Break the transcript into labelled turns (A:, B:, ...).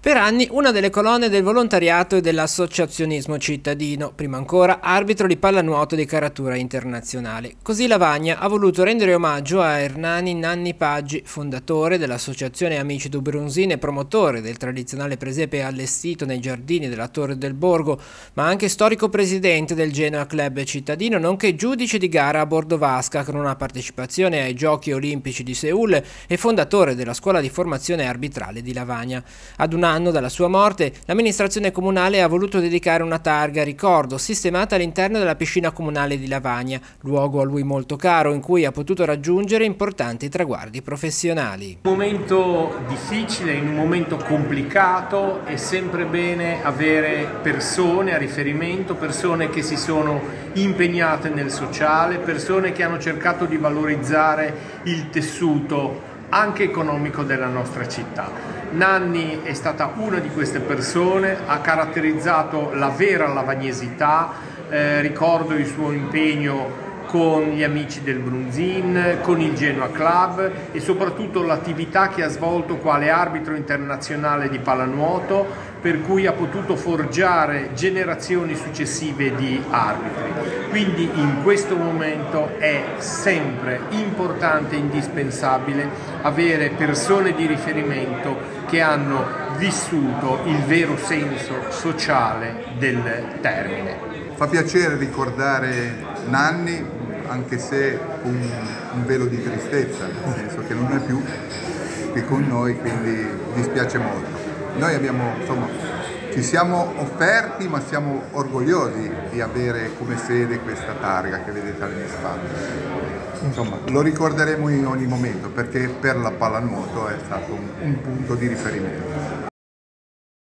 A: Per anni una delle colonne del volontariato e dell'associazionismo cittadino, prima ancora arbitro di pallanuoto di caratura internazionale. Così Lavagna ha voluto rendere omaggio a Hernani Nanni Paggi, fondatore dell'associazione Amici du Brunzin e promotore del tradizionale presepe allestito nei giardini della Torre del Borgo, ma anche storico presidente del Genoa Club cittadino, nonché giudice di gara a bordo vasca con una partecipazione ai Giochi Olimpici di Seul e fondatore della scuola di formazione arbitrale di Lavagna. Ad un anno dalla sua morte, l'amministrazione comunale ha voluto dedicare una targa ricordo sistemata all'interno della piscina comunale di Lavagna, luogo a lui molto caro in cui ha potuto raggiungere importanti traguardi professionali.
B: In un momento difficile, in un momento complicato, è sempre bene avere persone a riferimento, persone che si sono impegnate nel sociale, persone che hanno cercato di valorizzare il tessuto anche economico della nostra città. Nanni è stata una di queste persone, ha caratterizzato la vera lavagnesità, ricordo il suo impegno con gli Amici del Brunzin, con il Genoa Club e soprattutto l'attività che ha svolto quale arbitro internazionale di pallanuoto, per cui ha potuto forgiare generazioni successive di arbitri. Quindi in questo momento è sempre importante e indispensabile avere persone di riferimento che hanno vissuto il vero senso sociale del termine.
C: Fa piacere ricordare Nanni, anche se con un velo di tristezza, nel senso che non è più qui con noi, quindi dispiace molto. Noi ci siamo offerti, ma siamo orgogliosi di avere come sede questa targa che vedete alle mie spalle. Lo ricorderemo in ogni momento perché per la pallanuoto è stato un punto di riferimento.